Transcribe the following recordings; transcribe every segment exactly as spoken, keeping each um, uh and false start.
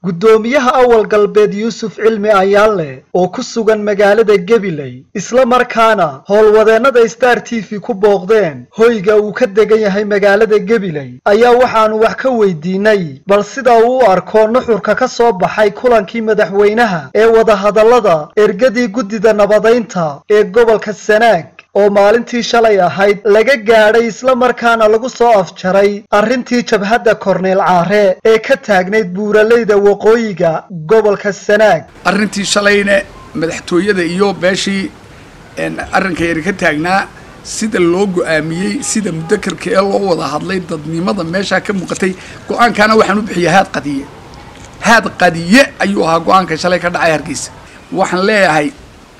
gudoomiyaha awal galbeed Yuusuf Cilmi Ayaale oo ku sugan magaalada Gabiley isla markaana howlwadeennada Star T V ku booqdeen hoyga uu ka degan yahay magaalada Gabiley ayaa waxaanu wax ka weydiinay bal sida uu u arko nuxurka ka soo baxay kulankii madaxweynaha ee wada hadallada ergadii guddida nabadeynta ee gobolka Sanaag oo maalintii shalay ahayd laga gaadhay isla markaana lagu soo afjaray arrintii jabhadda Korneel Caare ee ka taagneyd buuraleyda waqooyiga gobolka Sanaag arrintii shalayna madaxtooyada iyo beeshii in arrinka yar ka taagnaa sida loo go'aamiyay sida mudakarka ee loo wada hadlay dadnimada meesha ka muuqatay go'aankana waxaan u bixiyay haad qadiye haad qadiye ayuu ahaa go'aanka shalay ka dhacay Hargeysa waxaan leeyahay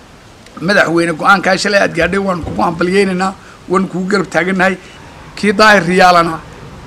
madaxweyne go'aanka shalay aad gaadhay waan ku hambalyeynaa waan ku garab taaganahay kii daahir riyaalana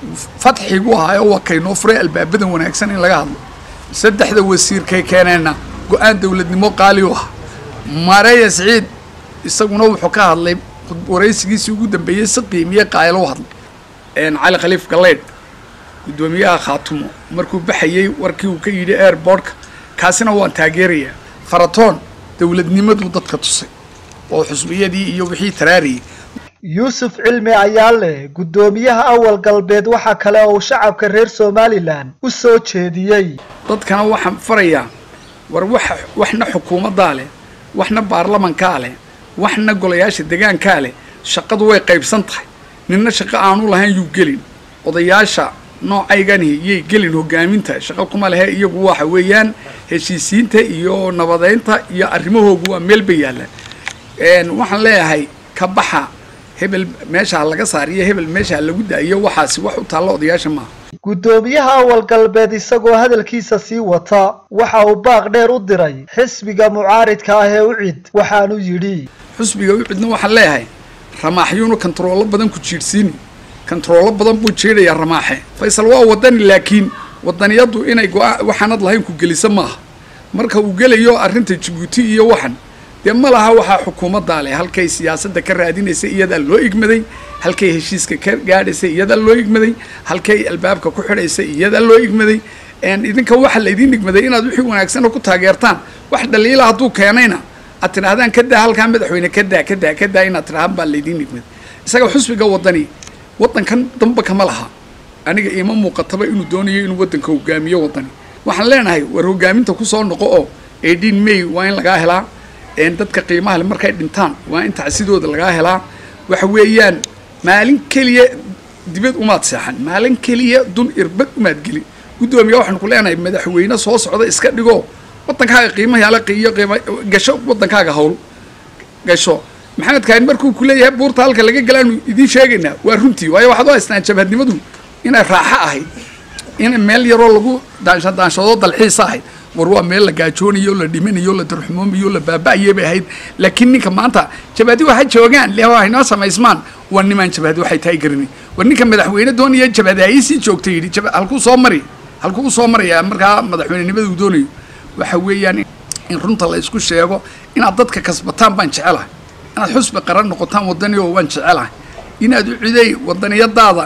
fatxigu ahaa oo kayno furay albaabadan wanaagsan in laga hadlo saddexda wasiirkay keenayna go'aan dawladnimo qaali ah Mareya Saciid isaguna wuxuu ka hadlay waraysigiisii ugu dambeeyay si qiimiye qaaylo hadlay een Cali Khaliif Galeed gudoomiyaha Khaatumo markuu baxayay warkii uu ka yidhi airport kaasina waan taageerayaa faratoon dawladnimadu dadka tusay oo xusbiyadii iyo wixii taraari Yuusuf Cilmi Ayaale gudoomiyaha awal galbeed waxa kale oo shacabka reer Somaliland u soo jeediyay dadkana waxaan farayaa war wax waxna xukuumadda leh waxna baarlamaanka leh waxna golayaasha deegaanka leh shaqadu way qaybsan tahay ninna shaqo aanu lahayn yu gelin odayaasha noocaygani yey gelin hogaaminta shaqo kuma laha iyagu waxa weeyaan heshiisiinta iyo nabadeynta iyo arrimahoodu waa meel bayaala een waxaan leeyahay ka baxa hebel meesha laga saariyo hebel meesha lagu daayo waxaasi wax u taalo odayaasha ma gudoomiyaha awal galbeed isagoo hadalkiisa sii wata waxa uu baaq dheer u diray xisbiga mucaaridka ah ee u cid waxaanu yiri xisbiga u cidna waxaan leeyahay ramaaxyuuna control badan ku jiirsiin control badan buu jeedaya ramaaxe Faysal waa wadan laakiin wadaniyadu inay waxaanad lahayn ku gelisa maaha marka uu gelayo arrinta Djibouti iyo waxan de malaha waxa xukuumadda leh halkay siyaasadda ka raadinaysa iyada loo igmaday halkay heshiiska ka gaadhaysa iyada loo igmaday halkay albaabka ku xidhaysa iyada loo igmaday een idinka waxa la idin igmaday inaad wixii wanaagsan ku taageertaan wax dhaliila haduu keenayna aad tirahdaan ka daa halka madaxweyne ka daa ka daa ka daa inaad tirahdaan baa la idin igmaday isaga xusbiga wadani wadankan damba kama laha aniga iima muuqataba inuu doonayo inuu wadanka hogaamiyo wadani waxaan leenahay war hogaaminta ku soo noqo oo eighteen May waa in laga helaa een dadka qiimaha leh markay dhintaan waa in tacsidooda laga helaa waxa weeyaan maalin kaliya dibad uma adsaxan maalin kaliya dun irbad uma adgeli gudoomiyaha waxaan ku leenahay madaxweyne soo socda iska dhigo wadankaaga qiimaha yaala qiiyo qiimo gasho wadankaaga hawl gasho maxamed kaan markuu ku leeyahay buurta halka laga galaan idin sheegayna waa runtii waayo waxa loo istaan jabhadnimadu inay raaxa ahayd in meel yaro lagu daanshan daanshado dalxiis ahayd war waa meel la gaajooniyo la dhimanayo la darxumomiyo la baabaayay bay ahayd laakiin ninka maanta jabhadi waxa joogaan leeyahay inoo samaysmaan waa niman jabhadi waxay tahay garini war ninka madaxweyne doonaya jabhadi ay sii joogtay yiri halku soo mari halku soo maraya marka madaxweynenimada uu doonayo waxa weeyaan in runta la isku sheego inaad dadka kasbataan baan jecelahay inaad xusbi qaran noqotaan wadani oo waan jecelahay inaad u ciday wadaniyadaada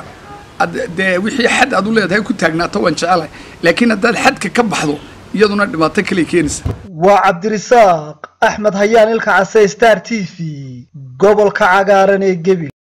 de wixii xad aad u leedahay ku taagnaato waan jecelahay laakiin hadaad xadka ka baxdo iyaduna dhibaato kale keenaysa waa Cabdirasaaq Axmed Hayaan ilka Casay Star T V gobolka cagaaran ee Gabiley.